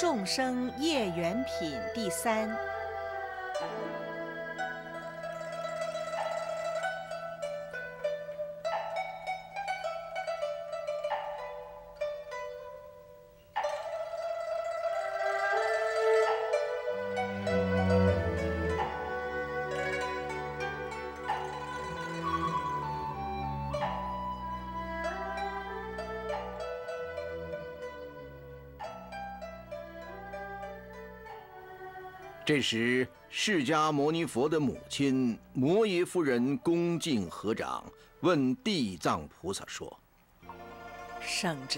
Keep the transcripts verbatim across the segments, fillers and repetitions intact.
众生业缘品第三。 这时，释迦牟尼佛的母亲摩耶夫人恭敬合掌，问地藏菩萨说：“ 圣者，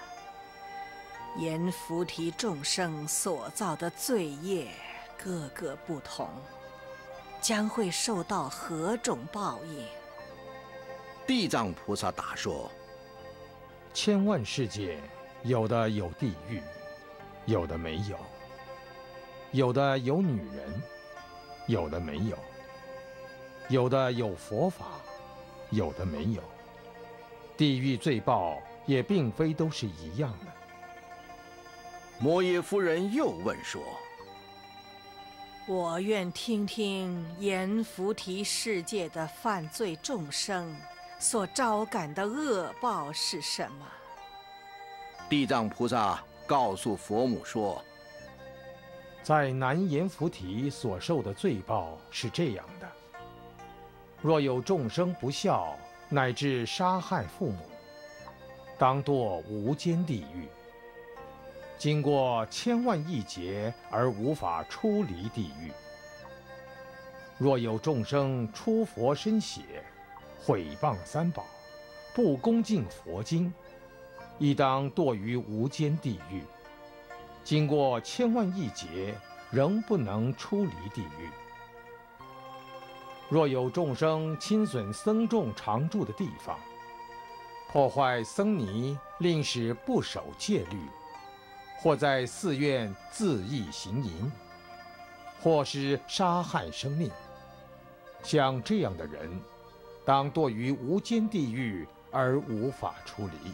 言菩提众生所造的罪业各个不同，将会受到何种报应？” 地藏菩萨答说：“ 千万世界，有的有地狱，有的没有。有的有女人，有的没有；有的有佛法，有的没有。地狱罪报也并非都是一样的。” 摩耶夫人又问说：“ 我愿听听阎浮提世界的犯罪众生所招感的恶报是什么？” 地藏菩萨告诉佛母说：“ 在南阎浮提所受的罪报是这样的：若有众生不孝，乃至杀害父母，当堕无间地狱，经过千万亿劫而无法出离地狱。若有众生出佛身血，毁谤三宝，不恭敬佛经，亦当堕于无间地狱，经过千万亿劫，仍不能出离地狱。若有众生侵损僧众常住的地方，破坏僧尼，令使不守戒律，或在寺院恣意行淫，或是杀害生命，像这样的人，当堕于无间地狱而无法出离。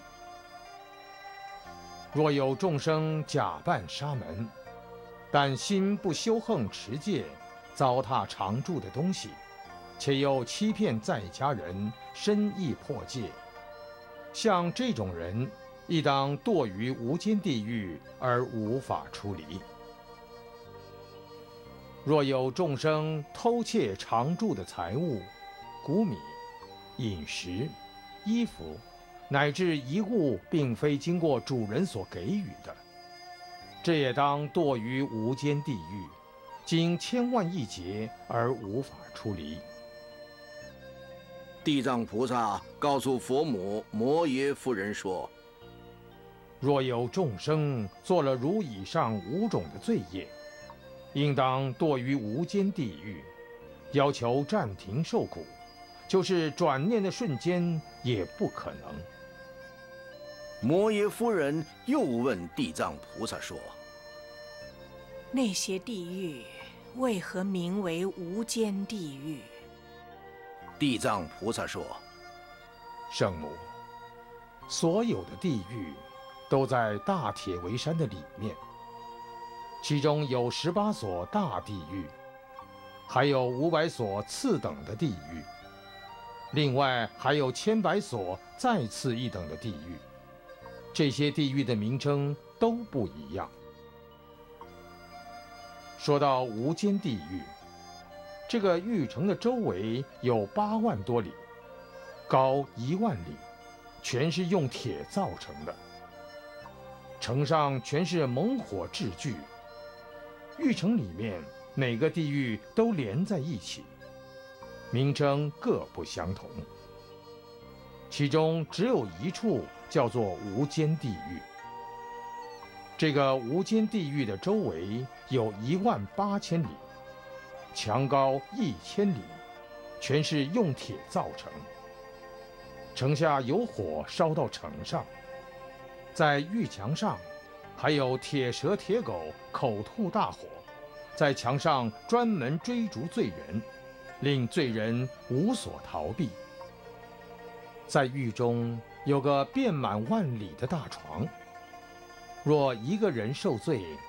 若有众生假扮沙门，但心不修横持戒，糟蹋常住的东西，且又欺骗在家人，深意破戒，像这种人，亦当堕于无间地狱而无法出离。若有众生偷窃常住的财物、谷米、饮食、衣服，乃至一物并非经过主人所给予的，这也当堕于无间地狱，经千万亿劫而无法出离。 地藏菩萨告诉佛母摩耶夫人说：“ 若有众生做了如以上五种的罪业，应当堕于无间地狱，要求暂停受苦，就是转念的瞬间也不可能。” 摩耶夫人又问地藏菩萨说：“ 那些地狱为何名为无间地狱？” 地藏菩萨说：“ 圣母，所有的地狱都在大铁围山的里面，其中有十八所大地狱，还有五百所次等的地狱，另外还有千百所再次一等的地狱。这些地狱的名称都不一样。说到无间地狱，这个狱城的周围有八万多里，高一万里，全是用铁造成的。城上全是猛火炙炬，狱城里面每个地狱都连在一起，名称各不相同。其中只有一处叫做无间地狱。这个无间地狱的周围有一万八千里，墙高一千里，全是用铁造成。城下有火烧到城上，在狱墙上还有铁蛇铁狗口吐大火，在墙上专门追逐罪人，令罪人无所逃避。在狱中有个遍满万里的大床，若一个人受罪，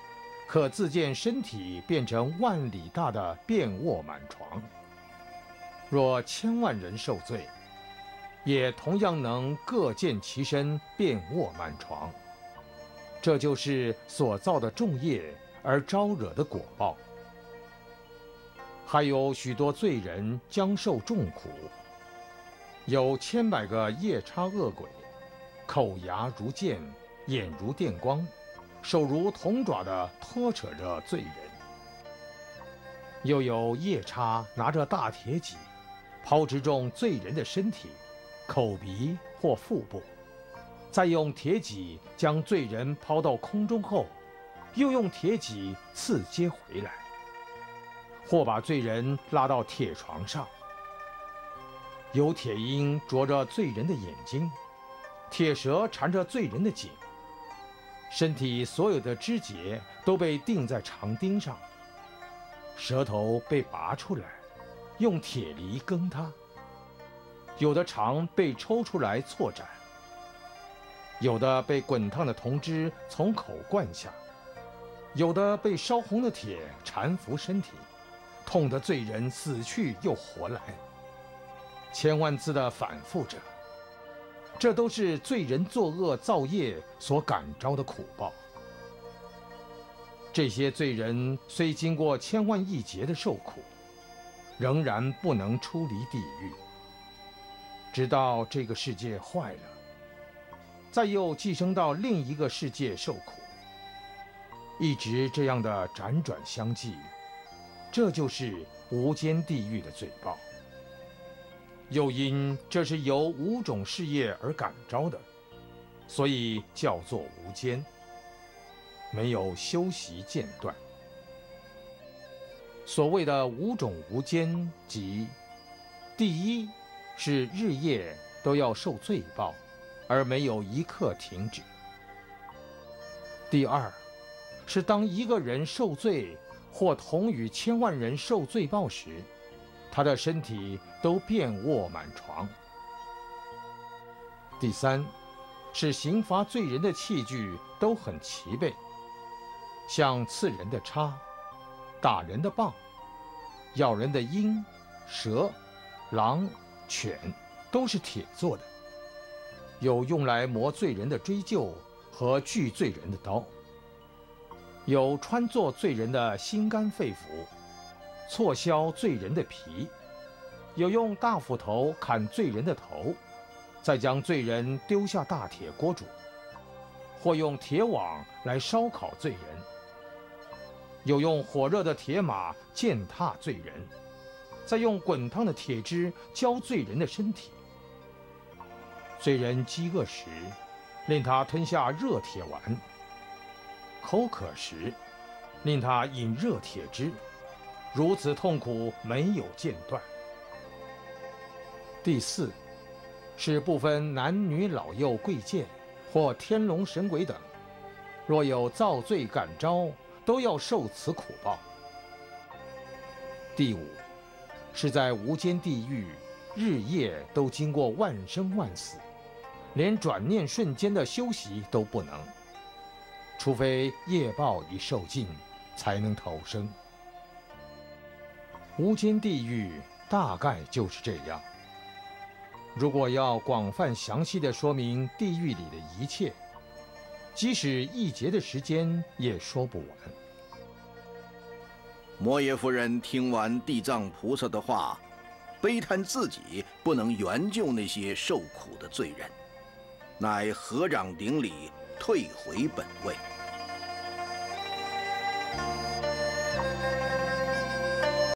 可自见身体变成万里大的遍卧满床。若千万人受罪，也同样能各见其身遍卧满床。这就是所造的众业而招惹的果报。还有许多罪人将受重苦，有千百个夜叉恶鬼，口牙如剑，眼如电光，手如铜爪的拖扯着罪人。又有夜叉拿着大铁戟，抛掷中罪人的身体、口鼻或腹部，再用铁戟将罪人抛到空中后，又用铁戟刺接回来，或把罪人拉到铁床上。有铁鹰啄着罪人的眼睛，铁蛇缠着罪人的颈，身体所有的肢节都被钉在长钉上，舌头被拔出来，用铁犁耕它。有的肠被抽出来错斩，有的被滚烫的铜汁从口灌下，有的被烧红的铁缠服身体，痛得罪人死去又活来，千万次的反复着。这都是罪人作恶造业所感召的苦报。这些罪人虽经过千万亿劫的受苦，仍然不能出离地狱，直到这个世界坏了，再又寄生到另一个世界受苦，一直这样的辗转相继。这就是无间地狱的罪报。又因这是由五种事业而感召的，所以叫做无间，没有休息间断。所谓的五种无间，即第一是日夜都要受罪报，而没有一刻停止；第二是当一个人受罪或同与千万人受罪报时，他的身体都遍卧满床；第三是刑罚罪人的器具都很齐备，像刺人的叉、打人的棒、咬人的鹰、蛇、狼、犬，都是铁做的，有用来磨罪人的锥臼和锯罪人的刀，有穿作罪人的心肝肺腑，错削罪人的皮，有用大斧头砍罪人的头，再将罪人丢下大铁锅煮，或用铁网来烧烤罪人，有用火热的铁马践踏罪人，再用滚烫的铁汁浇罪人的身体。罪人饥饿时，令他吞下热铁丸；口渴时，令他饮热铁汁。如此痛苦没有间断。第四是不分男女老幼贵贱或天龙神鬼等，若有造罪感召，都要受此苦报。第五是在无间地狱，日夜都经过万生万死，连转念瞬间的休息都不能，除非业报已受尽，才能投生。无间地狱大概就是这样。如果要广泛详细地说明地狱里的一切，即使一劫的时间也说不完。 摩耶夫人听完地藏菩萨的话，悲叹自己不能援救那些受苦的罪人，乃合掌顶礼，退回本位。